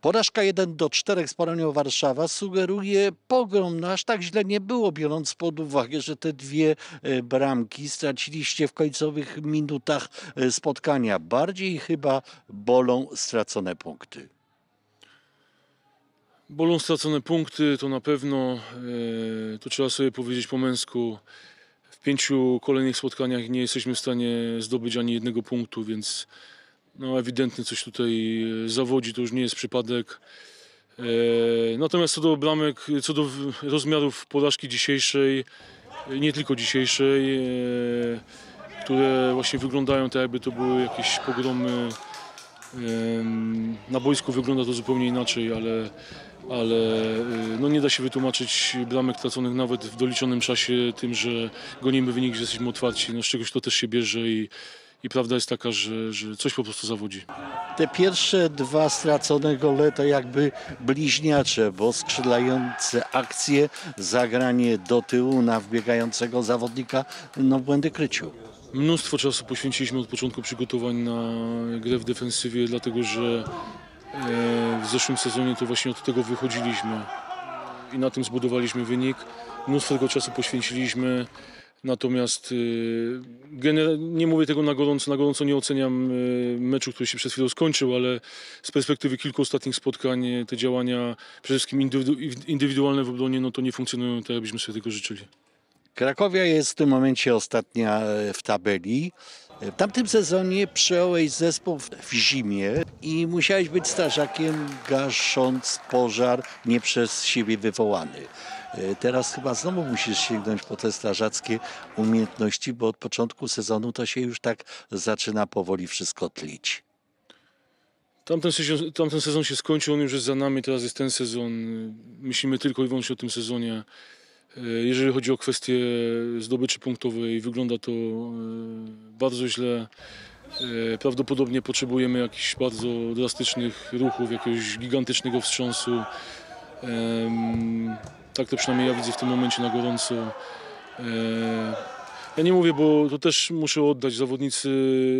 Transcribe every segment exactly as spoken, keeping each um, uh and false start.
Porażka jeden do czterech z Polonią Warszawa sugeruje pogrom. No aż tak źle nie było, biorąc pod uwagę, że te dwie e, bramki straciliście w końcowych minutach e, spotkania. Bardziej chyba bolą stracone punkty. Bolą stracone punkty, to na pewno. e, To trzeba sobie powiedzieć po męsku. W pięciu kolejnych spotkaniach nie jesteśmy w stanie zdobyć ani jednego punktu, więc no ewidentnie coś tutaj e, zawodzi, to już nie jest przypadek. E, Natomiast co do bramek, co do w- rozmiarów porażki dzisiejszej, e, nie tylko dzisiejszej, e, które właśnie wyglądają tak, jakby to były jakieś pogromy. Em, Na boisku wygląda to zupełnie inaczej, ale, ale y, no nie da się wytłumaczyć bramek traconych nawet w doliczonym czasie tym, że gonimy wynik, że jesteśmy otwarci. No z czegoś to też się bierze i, i prawda jest taka, że, że coś po prostu zawodzi. Te pierwsze dwa stracone gole to jakby bliźniacze, bo skrzydlające akcje, zagranie do tyłu na wbiegającego zawodnika, no błędy kryciu. Mnóstwo czasu poświęciliśmy od początku przygotowań na grę w defensywie, dlatego że e, w zeszłym sezonie to właśnie od tego wychodziliśmy i na tym zbudowaliśmy wynik. Mnóstwo tego czasu poświęciliśmy, natomiast y, gener- nie mówię tego na gorąco, na gorąco nie oceniam y, meczu, który się przed chwilą skończył, ale z perspektywy kilku ostatnich spotkań y, te działania, przede wszystkim indywidu- indywidualne w obronie, no to nie funkcjonują tak, jakbyśmy sobie tego życzyli. Krakowia jest w tym momencie ostatnia e, w tabeli. W tamtym sezonie przejąłeś zespół w w zimie i musiałeś być strażakiem, gasząc pożar nie przez siebie wywołany. E, Teraz chyba znowu musisz sięgnąć po te strażackie umiejętności, bo od początku sezonu to się już tak zaczyna powoli wszystko tlić. Tamten sezon, tamten sezon się skończył, on już jest za nami, teraz jest ten sezon. Myślimy tylko i wyłącznie o tym sezonie. E, Jeżeli chodzi o kwestię zdobyczy punktowej, wygląda to e, bardzo źle. E, Prawdopodobnie potrzebujemy jakichś bardzo drastycznych ruchów, jakiegoś gigantycznego wstrząsu. Em, Tak to przynajmniej ja widzę w tym momencie na gorąco. E, Ja nie mówię, bo to też muszę oddać, zawodnicy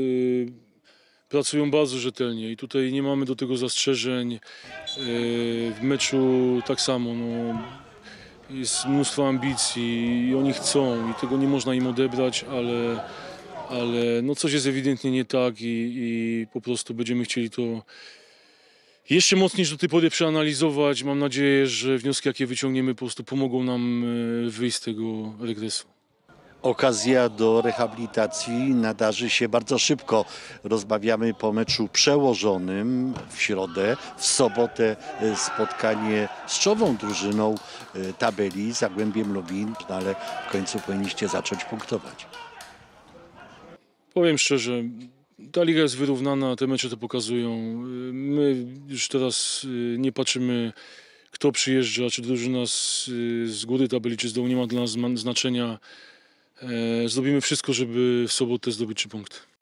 pracują bardzo rzetelnie i tutaj nie mamy do tego zastrzeżeń. E, W meczu tak samo, no, jest mnóstwo ambicji i oni chcą i tego nie można im odebrać, ale, ale no coś jest ewidentnie nie tak i, i po prostu będziemy chcieli to jeszcze mocniej niż do tej pory przeanalizować. Mam nadzieję, że wnioski, jakie wyciągniemy, po prostu pomogą nam e, wyjść z tego regresu. Okazja do rehabilitacji nadarzy się bardzo szybko. Rozmawiamy po meczu przełożonym w środę. W sobotę e, spotkanie z czołową drużyną e, tabeli, Zagłębiem Lubin, no ale w końcu powinniście zacząć punktować. Powiem szczerze, ta liga jest wyrównana, te mecze to pokazują. My już teraz y, nie patrzymy, kto przyjeżdża, czy drużyna z, y, z góry tabeli, czy z dołu, nie ma dla nas zma- znaczenia. E, Zrobimy wszystko, żeby w sobotę zdobyć trzy punkty.